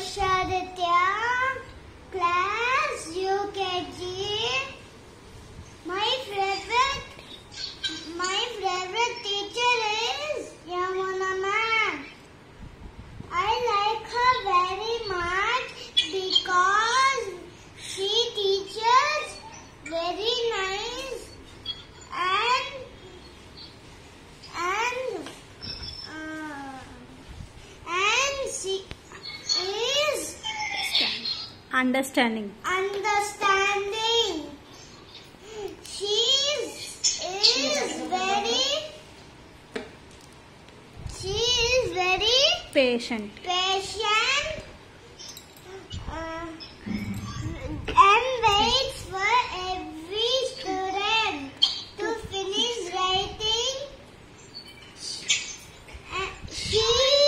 Adithya, class UKG. My favorite teacher is Yamuna ma'am. I like her very much because she teaches very nice and she is understanding. She is very Patient. And waits for every student to finish writing. She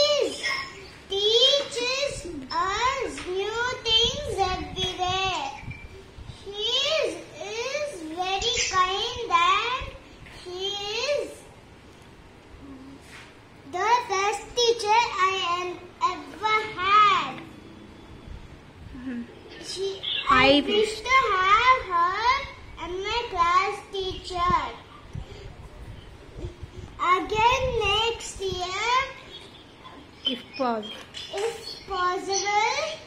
teaches us new things every day. She is very kind and she is the best teacher I ever had. I wish to have her as my class teacher. Again next year, If possible. if possible.